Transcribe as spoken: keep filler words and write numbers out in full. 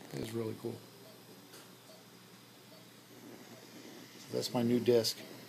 It is really cool. So that's my new disc.